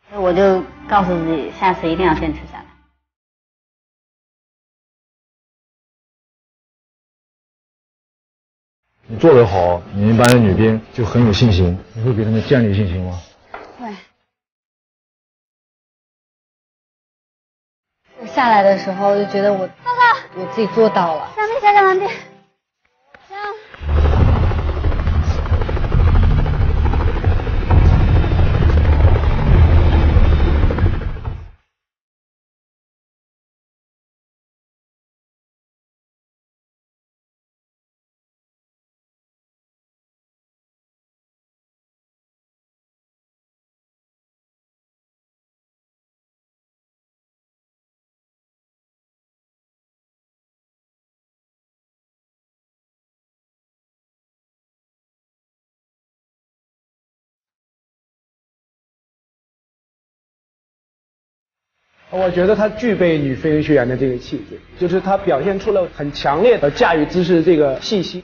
我就告诉自己，下次一定要坚持下来。 你做得好，你们班的女兵就很有信心。你会给他们建立信心吗？ 会。我下来的时候就觉得我自己做到了。小兵，小完毕。 我觉得她具备女飞行学员的这个气质，就是她表现出了很强烈的驾驭姿势的这个信息。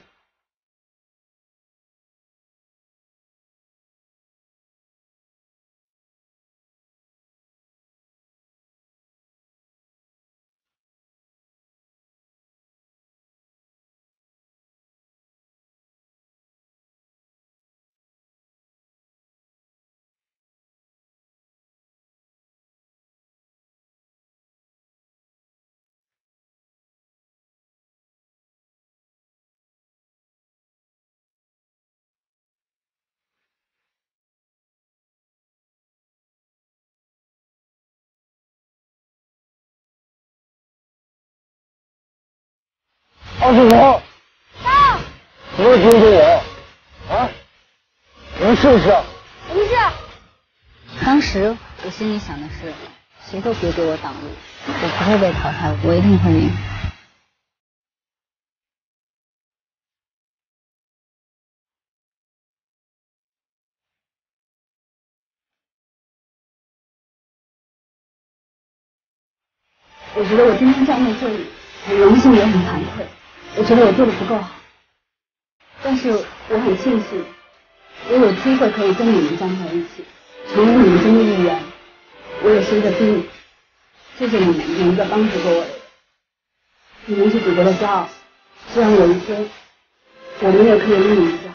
25号， 到， 你会盯着我啊？你们是不是？ 我不是。当时我心里想的是，谁都别给我挡路，我不会被淘汰，我一定会赢。我觉得我今天站在这里，很荣幸也很惭愧。我觉得我做的不够好，但是我很庆幸，我有机会可以跟你们站在一起，成为你们中的一员。我也是一个兵，谢谢你们每一个帮助过我的人，你们是祖国的骄傲。希望有一天，我们也可以为你们。